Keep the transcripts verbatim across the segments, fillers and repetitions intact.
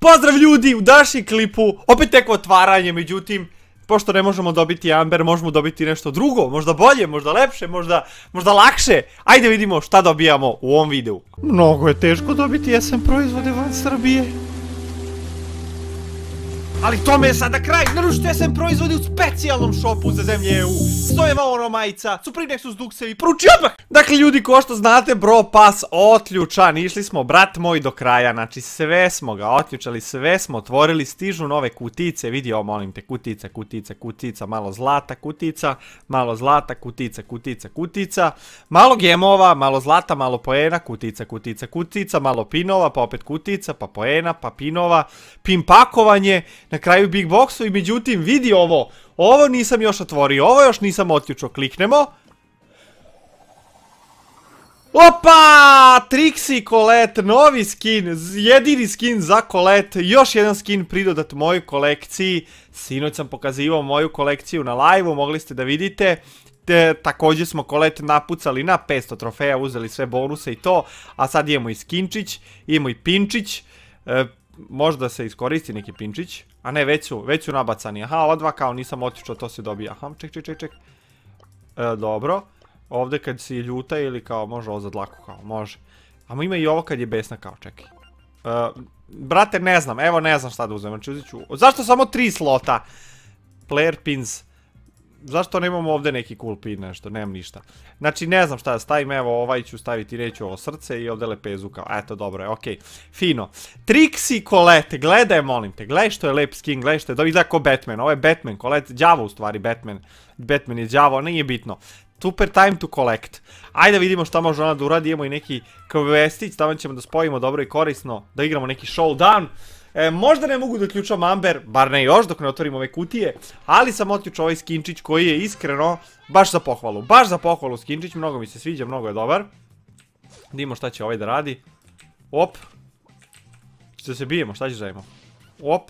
Pozdrav ljudi, u današnjem klipu opet neko otvaranje, međutim, pošto ne možemo dobiti Amber, možemo dobiti nešto drugo, možda bolje, možda lepše, možda, možda lakše. Ajde vidimo šta dobijamo u ovom videu. Mnogo je teško dobiti jesen proizvode van Srbije. Ali tome je sada kraj, naručite jesen proizvodi u specijalnom shopu za zemlje E U. Stojeva ono majica, Supreme Nexus duksevi, poruči odmah! Dakle ljudi, ko što znate, Bro Pass otključan, išli smo, brat moj, do kraja, znači sve smo ga otključali, sve smo otvorili, stižu nove kutice, vidi ovo, molim te, kutice, kutice, kutica, malo zlata, kutica, malo zlata, kutica, kutica, kutica, malo gemova, malo zlata, malo poena, kutica, kutica, kutica, malo pinova, pa opet kutica, pa poena, pa pinova, pin pakovanje, na kraju big boxu i međutim vidi ovo, ovo nisam još otvorio, ovo još nisam otključio, kliknemo. Opa! Trixie Colette, novi skin, jedini skin za Colette, još jedan skin pridodat mojoj kolekciji. Sinoć sam pokazivao moju kolekciju na live-u, mogli ste da vidite. Te, također smo Colette napucali na petsto trofeja, uzeli sve bonuse i to. A sad imamo i skinčić, imamo i pinčić. E, možda se iskoristi neki pinčić. A ne, već su, već su nabacani. Aha, ova dva kao nisam otišao, to se dobija. Aha, ček, ček, ček, ček. E, dobro. Ovdje kad si ljuta ili kao može ovo za dlaku kao, može. A ima i ovo kad je besna kao, čekaj. Uh, brate, ne znam, evo ne znam šta da uzem, znači uzet ću... Zašto samo tri slota? Player pins. Zašto nemamo ovdje neki cool pin nešto, nemam ništa. Znači ne znam šta da stavim, evo ovaj ću staviti, reći ovo srce i ovdje lepezu kao, eto dobro je, okej. Fino. Trixie Colette, gledaj molim te, gledaj što je lep skin, gledaj što je, da izgleda kao Batman, ovo je Batman, Colette, đavo u stvari, Batman. Batman je đavo, nije bitno. Super time to collect. Ajde vidimo šta može ona da uradi, imamo i neki kvestić, tamo ćemo da spojimo dobro i korisno, da igramo neki showdown. E, možda ne mogu da ključam Amber, bar ne još dok ne otvorimo ove kutije, ali sam otključao ovaj skinčić koji je iskreno baš za pohvalu. Baš za pohvalu skinčić, mnogo mi se sviđa, mnogo je dobar. Vidimo šta će ovaj da radi. Op. Što se bijemo, šta ćeš da imamo? Op.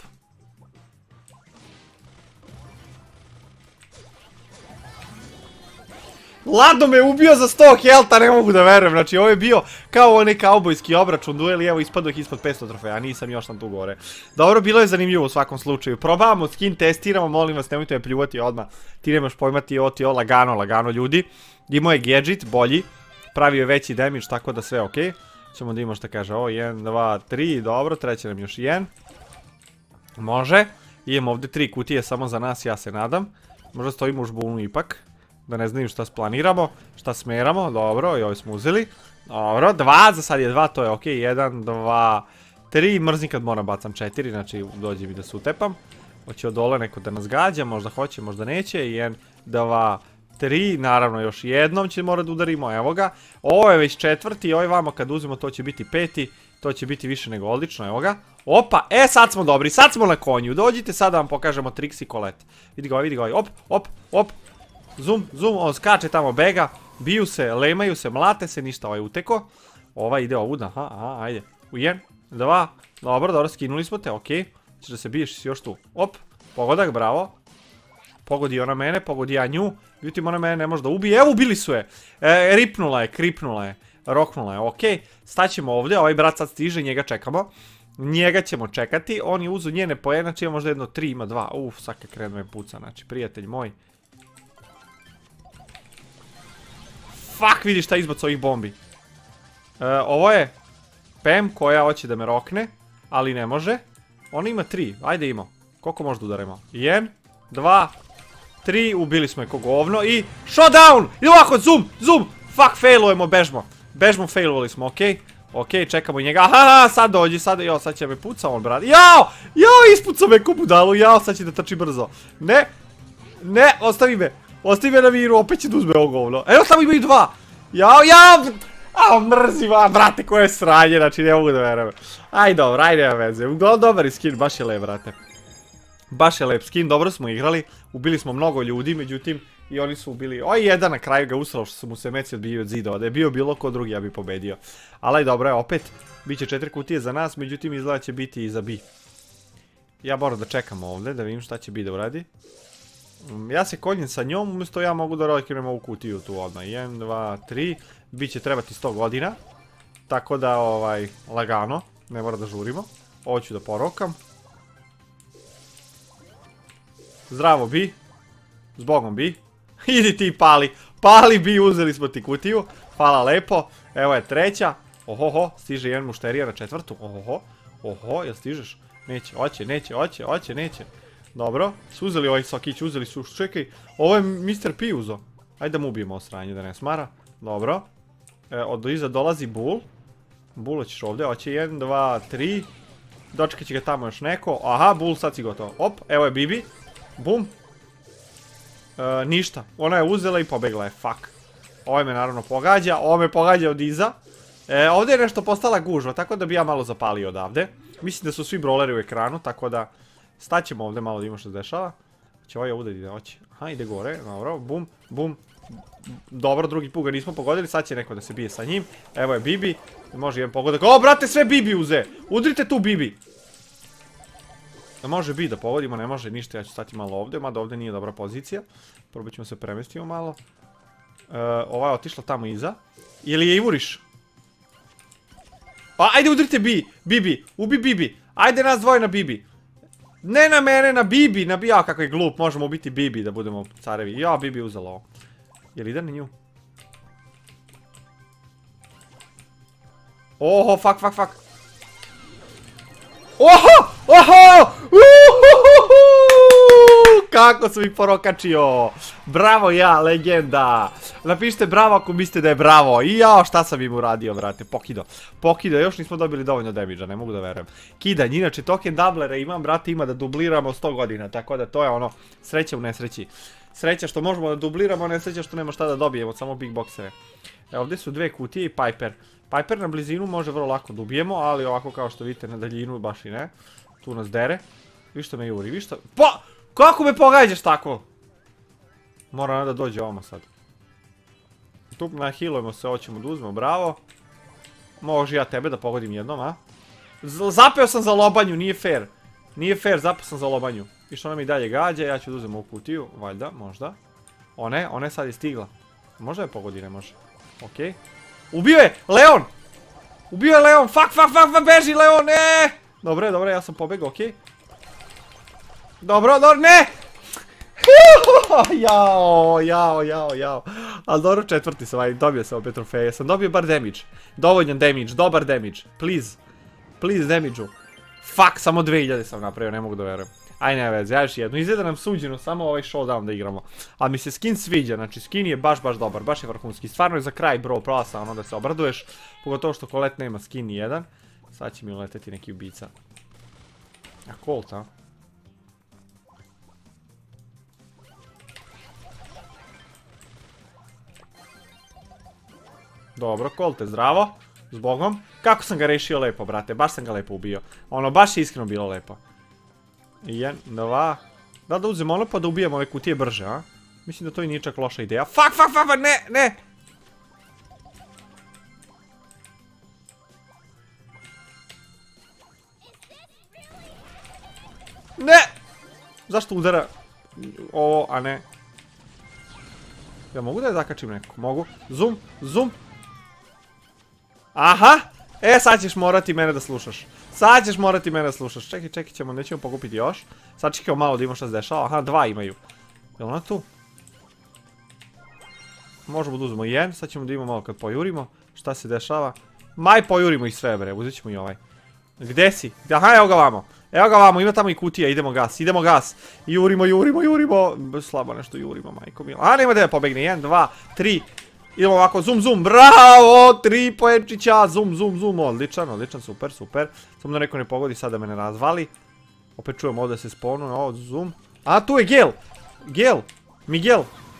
Lado me ubio za sto helta, ne mogu da verujem, znači ovo je bio kao onaj kaubojski obračun, duel i evo ispadao ih ispod petsto trofeja, nisam još tam tu gore. Dobro, bilo je zanimljivo u svakom slučaju, probavamo skin, testiramo, molim vas nemojte me pljuvati odmah, ti nemaš pojmati ovo ti ovo lagano, lagano ljudi. Imao je gadget, bolji, pravio je veći damage, tako da sve okej. Ćemo da imamo šta kaže, ovo, jedan, dva, tri, dobro, treće nam još jedan. Može, imamo ovdje tri kutije samo za nas, ja se nadam, možda stojimo u žbunu ipak. Da ne znam šta splaniramo, šta smeramo, dobro, i ovo smo uzeli. Dobro, dva, za sad je dva, to je okej, jedan, dva, tri, mrzim kad moram bacam četiri, znači dođe mi da se utepam. Hoće od dole neko da nas gađa, možda hoće, možda neće, jedan, dva, tri, naravno još jednom će morati da udarimo, evo ga. Ovo je već četvrti, ovaj vamo kad uzmemo to će biti peti, to će biti više nego odlično, evo ga. Opa, e sad smo dobri, sad smo na konju, dođite sad da vam pokažemo Trixie Colette. Vidi ga ovaj, vidi ga ovaj, op, op, op. Zoom, zoom, on skače tamo, bega, biju se, lemaju se, mlate se, ništa, ovaj uteko. Ovaj ide ovud, aha, aha, ajde. U jedan, dva, dobro, dobro, skinuli smo te, okej. Češ da se biješ, si još tu. Op, pogodak, bravo. Pogodi ona mene, pogodi ja nju. Međutim, ona mene ne može da ubije, evo ubili su je. E, ripnula je, kripnula je, roknula je, okej. Staćemo ovdje, ovaj brat sad stiže, njega čekamo. Njega ćemo čekati, on je uzu njene poje, znači ima možda jedno tri, ima dva. Uf, svaka krenuo je puca, znači, prijatelj moj. Fuck, vidi šta izbaca ovih bombi. E, ovo je Pam koja hoće da me rokne, ali ne može. Ona ima tri, ajde imamo. Koliko možda udarimo? Jedan, dva, tri, ubili smo je ko govno i showdown! I ovako, zoom, zoom! Fuck, failujemo, bežmo. Bežmo, failovali smo, okej. Okej, čekamo njega, aha, sad dođi, sad, jo, sad će me puca on, brad. Jao, jao, ispuca me ko budalu, jao, sad će da trči brzo. Ne, ne, ostavi me. Ostavi me na miru, opet će da uzme ovo govno. Evo tamo imaju dva. Jao, jao. A, mrzim, a, brate, koje sranje, znači ne mogu da verujem. Aj, dobro, aj, nema veze. Uglavnom, dobar je skin, baš je lep, brate. Baš je lep skin, dobro smo igrali. Ubili smo mnogo ljudi, međutim, i oni su ubili. Oj, jedan na kraju ga usrao što su mu se meci odbijio od zidova. Da je bio bilo ko drugi, ja bi pobedio. Ali dobro je, opet, bit će četiri kutije za nas, međutim, izgleda će biti i za bi. Ja moram da čekam ovdje, da vidim šta će bi da uradi. Ja se konjem sa njom, umjesto ja mogu da rakinem ovu kutiju tu odmah. jedan, dva, tri, bit će trebati sto godina. Tako da, ovaj, lagano, ne mora da žurimo. Ovo ću da porokam. Zdravo bi. Zbogom bi. Idi ti pali. Pali bi, uzeli smo ti kutiju. Hvala lepo. Evo je treća. Ohoho, stiže jedan mušterija na četvrtu. Ohoho, oho, jel stižeš? Neće, oće, neće, oće, oće, neće. Dobro, su uzeli ovaj sokić, uzeli su, čekaj. Ovo je mister P uzo. Ajde da mu ubijemo osranje, da ne smara. Dobro. E, od iza dolazi Bull. Bull ćeš ovdje, oće jedan, dva, tri. Dočekat će ga tamo još neko. Aha, Bull, sad si gotovo. Op, evo je Bibi. Bum. E, ništa, ona je uzela i pobegla je, fuck. Ovo me naravno pogađa, ovo me pogađa od iza. E, ovdje je nešto postala gužva, tako da bi ja malo zapalio odavde. Mislim da su svi brawleri u ekranu, tako da staćemo ovdje malo da imamo što se dešava. Će ovaj ovdje ide, oći. Aha, ide gore, dobro, bum, bum. Dobro, drugi put ga nismo pogodili, sad će neko da se bije sa njim. Evo je Bibi, može jedan pogodak. O, brate, sve Bibi uze! Udrite tu Bibi! Ne može biti da pogodimo, ne može ništa, ja ću stati malo ovdje, mada ovdje nije dobra pozicija. Probat ćemo se premestiti malo. E, ova je otišla tamo iza. Ili je Ivuriš? Pa, ajde udrite Bi, Bibi, ubi Bibi. Ajde nas dvoje na Bibi. Ne na mene, na Bibi, na Bibi, ja kako je glup, možemo ubiti Bibi da budemo carevi. Ja, Bibi uzela ovo. Jel ide na nju? Oho, fuck, fuck, fuck. Oho, oho, uhuhuhu, kako sam ih porokačio. Bravo ja, legenda. Napišite bravo ako mislite da je bravo. I jao, šta sam im uradio, brate, pokido. Pokido, još nismo dobili dovoljno damage-a, ne mogu da verujem. Kidanje, inače token dublera imam, brate, ima da dubliramo sto godina, tako da to je ono, sreća u nesreći. Sreća što možemo da dubliramo, nesreća što nema šta da dobijemo, samo big boxeve. E, ovdje su dve kutije i Piper. Piper na blizinu može vrlo lako da ubijemo, ali ovako kao što vidite na daljinu baš i ne. Tu nas dere. Vi što me juri, vi što... Pa! Kako me pogađaš tako? Mora da dođe ovamo sad. Tu nahilujemo se, hoćemo da uzmemo, bravo. Može ja tebe da pogodim jednom, a? Zapeo sam za lobanju, nije fair. Nije fair, zapeo sam za lobanju. I što nam i dalje gađa, ja ću da uzem ovu kutiju, valjda, možda. One, one sad je stigla. Možda je pogodi, ne može. Okej. Ubio je! Leon! Ubio je Leon! Fuck, fuck, fuck, fuck, beži Leon, ne! Dobro, dobro, ja sam pobegao, okej. Dobro, dobro, ne! Jao, jao, jao, jao. Ali dobro, četvrti sam, aj, dobio sam opet trofeje. Sam dobio bar damage. Dovoljan damage, dobar damage. Please. Please damage-u. Fuck, samo dve hiljade sam napravio, ne mogu da verujem. Aj, ne veze, ja još jednu. Izgleda nam suđeno samo ovaj showdown da igramo. Ali mi se skin sviđa, znači skin je baš, baš dobar, baš je vrhunski. Stvarno je za kraj, bro, prava sam ono da se obraduješ. Pogotovo što Colette nema skin ni jedan. Sad će mi uleteti neki ubica. A Colt, a? Dobro, Colte, zdravo. Zbogom. Kako sam ga rešio lepo, brate, baš sam ga lepo ubio. Ono, baš je iskreno bilo lepo. Jedan, dva... Da da uzemo ono pa da ubijemo ove kutije brže, a? Mislim da to i nije čak loša ideja. Fuck, fuck, fuck, ne, ne! Ne! Zašto udara ovo, a ne? Ja mogu da je zakačim neko? Mogu. Zoom, zoom. Aha! E, sad ćeš morati mene da slušaš. Sad ćeš morati mene da slušaš. Čekaj, čekaj, ćemo, nećemo pokupiti još. Sad čekamo malo da imamo šta se dešava. Aha, dva imaju. Je li ona tu? Možemo da uzmemo jedan, sad ćemo da imamo malo kad pojurimo. Šta se dešava? Maj, pojurimo ih sve, bre, uzet ćemo i ovaj. Gde si? Aha, evo ga vamo. Evo ga vamo, ima tamo i kutija, idemo gas, idemo gas. Jurimo, jurimo, jurimo. Slabo nešto jurimo, majko mila. A, nema da je pobegne, jedan, dva, tri. Idemo ovako, zoom, zoom, bravo, tri poenčića, zoom, zoom, zoom, odličan, odličan, super, super. Samo da neko ne pogodi sad da me ne razvali. Opet čujem ovdje se sponu, ovo, zoom. A, tu je Gale, Gale, Miguel.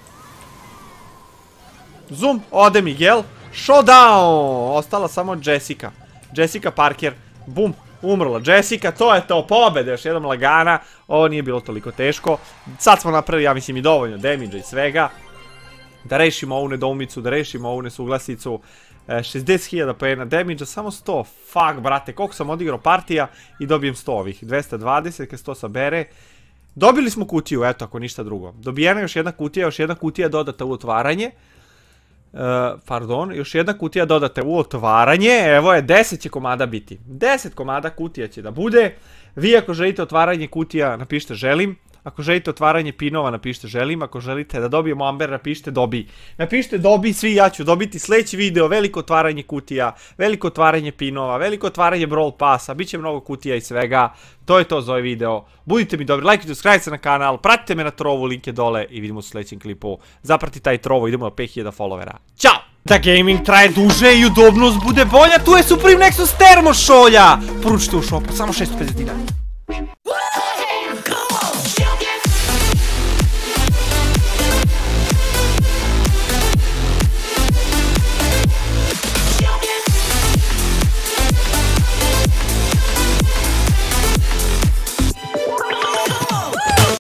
Zoom, ode Miguel, showdown, ostala samo Jessica. Jessica Parker, bum, umrla Jessica, to je to, pobeda, još jednom lagana. Ovo nije bilo toliko teško. Sad smo napravili, ja mislim, i dovoljno damage-a i svega. Da rešimo ovu nedoumicu, da rešimo ovu nesuglasicu. šezdeset hiljada poena damage-a, samo sto. Fuck, brate, koliko sam odigrao partija i dobijem sto ovih. dvesta dvadeset, kad sto sabere. Dobili smo kutiju, eto, ako ništa drugo. Dobijena još jedna kutija, još jedna kutija dodata u otvaranje. pardon, još jedna kutija dodate u otvaranje, evo je, deset će komada biti, deset komada kutija će da bude, vi ako želite otvaranje kutija napišite želim, ako želite otvaranje pinova napišite želim, ako želite da dobijemo Amber napišite dobi, napišite dobi svi, ja ću dobiti sljedeći video, veliko otvaranje kutija, veliko otvaranje pinova, veliko otvaranje Brawl Passa, bit će mnogo kutija i svega, to je to za ovaj video, budite mi dobri, lajkujte, subscribe se na kanal, pratite me na trovu, link je dole i vidimo se u sljedećem klipu, zaprati taj trovo, idemo na pet hiljada followera, ćao! Da gaming traje duže i udobnost bude bolja, tu je Supreme Nexus Termo šolja, poručite u shopu, samo šesto pedeset dinara.